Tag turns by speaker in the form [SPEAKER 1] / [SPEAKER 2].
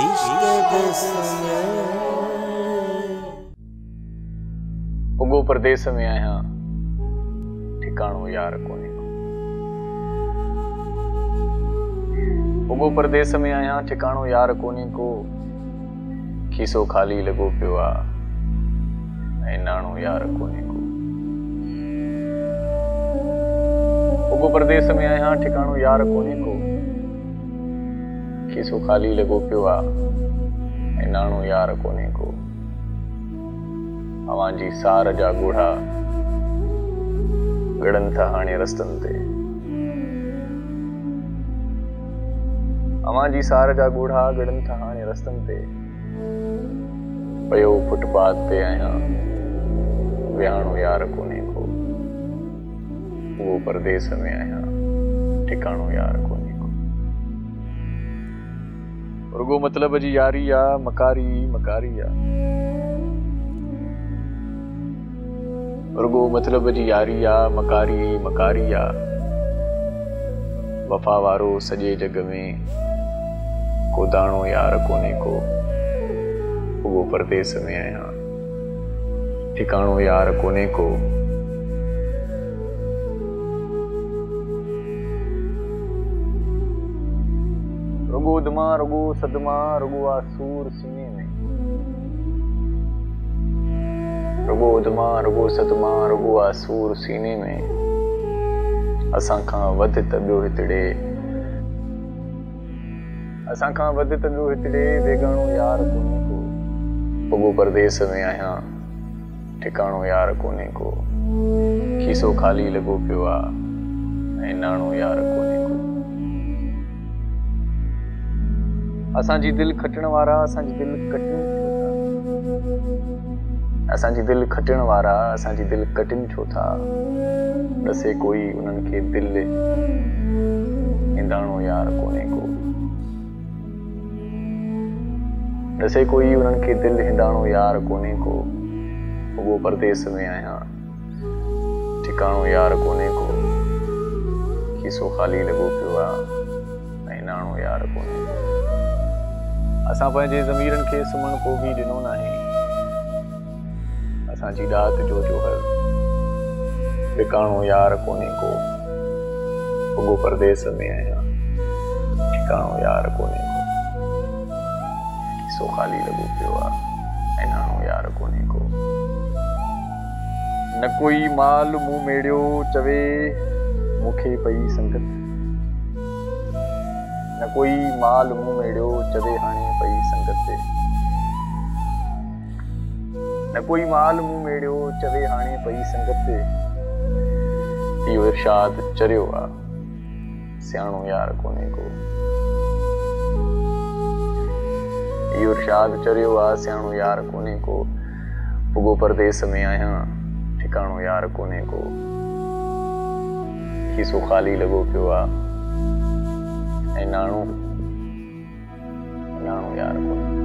[SPEAKER 1] उगो परदेस में आया ठिकाणो यार कोने को। उगो परदेस में आया ठिकाणो यार कोने को। खीसो खाली लगो पियो आ ऐं नाणो यार कोने को। उगो परदेस में आया ठिकाणो यार कोने को। खीसो खाली लगो पियो आ ऐं नाणो यार कोने को। अवांजी सार जा ॻोढ़ा गड़न था हाणे रस्तनि ते। अवांजी सार जा ॻोढ़ा गड़न था हाणे रस्तनि ते। पयो फुटपाथ ते आहियां विहाणो यार कोने को। उहो परदेस में आहियां ठिकाणो यार कोने को। रुगो मतलब जी यारी आ मकारी मकारी आ। रुगो मतलब जी यारी आ मकारी मकारी आ। वफा वारो सॼे जग में को दाणो यार कोने को। उगो परदेस में आहियां ठिकाणो यार कोने को। रुगो दमा रुगो सदमा रुगो आसूर सीने में। रुगो उदमा रुगो सदमा रुगो आसूर सीने में। असां खां वध त ॿियो हितड़े असां खां वध त ॿियो हितड़े बेगाणो यार कोने को। उगो परदेस में आहियां ठिकाणो यार कोने को। खीसो खाली लॻो पियो आ ऐं नाणो यार कोने को। असांजी दिलि खटण वारा असांजी दिलि कटनि छो था। असांजी दिलि खटण वारा असांजी दिलि कटनि छो था। ॾसे कोई उन्हनि खे दिलि हिंदाणो यार कोने को। ॾसे कोई उन्हनि खे दिलि हिंदाणो यार कोने को। उगो परदेस में आहियां ठिकाणो यार कोने को। खीसो खाली लॻो पियो आ ऐं नाणो यार कोने को। असां पंहिंजे ज़मीरनि खे सुम्हण पोइ बि ॾिनो नाहे। असांजी रात जो जोहर ठिकाणो यार कोने को। उगो परदेस में आहियां ठिकाणो यार कोने को। खीसो खाली लॻो पियो आ ऐं नाणो यार कोने को। न कोई माल मूं मेड़ियो चवे मूंखे पई संगत। न कोई माल मूं मेड़ियो चवे हाणे पई संगत ते। न कोई माल मूं मेड़ियो चवे हाणे पई संगत ते। इहो इरशाद चरियो आ सियाणो यार कोने को। इहो इरशाद चरियो आ सियाणो यार कोने को। उगो परदेस में आहियां ठिकाणो यार कोने को। खीसो खाली लॻो पियो आ ऐं नाणो यार कोने को।